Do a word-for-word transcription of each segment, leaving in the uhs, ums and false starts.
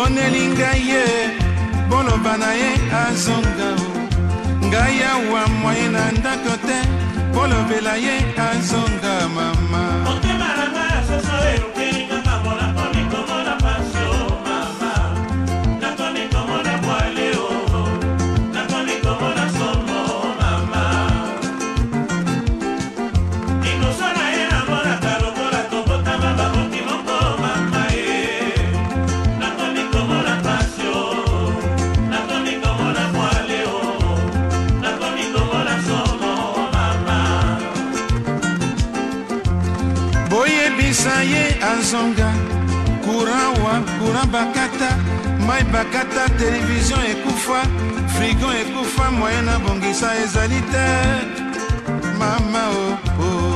bonelinga ye boloba na ye azonga ngai awa mwaye na ndako te bolobela ye azonga mama Saye azonga kurawa kurabakata mai bakata télévision ekufa frigo ekufa moyena bongisa ezalite mama oh oh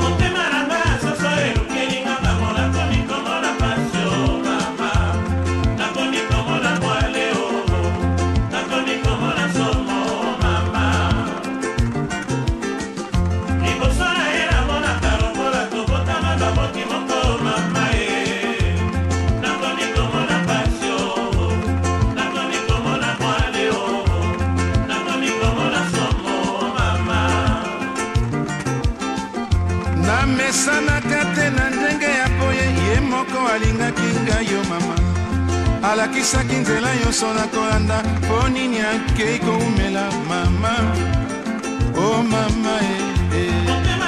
mesana kate na ndenge ya boye ye moko alingaki ngai yo mama alakisaki nzela nyonso na kolanda mpo nini akei koumela mama o mama e, e.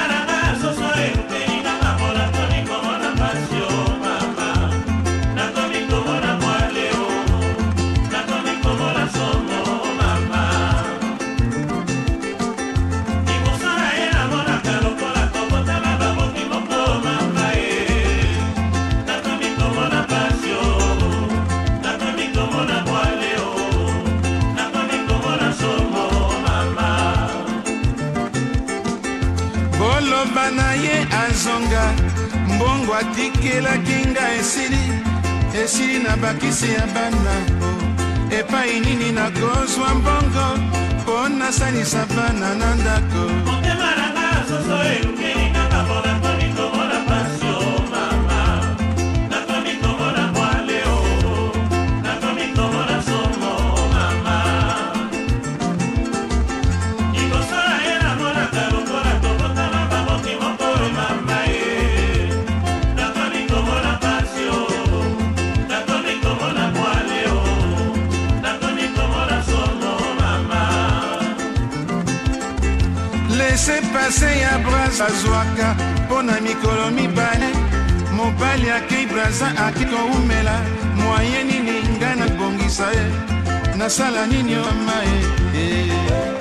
boloba na ye azonga mbongo atikelaki nga esili esili na bakisi ya bana epai nini nakozwa mbongo mpo nasalisa bana na ndako laissez passer ya braza zwaka pona mikolo mibale mobali akei braza aki koumela moye nini ngai nabongisa ye nasala nini mama e, e.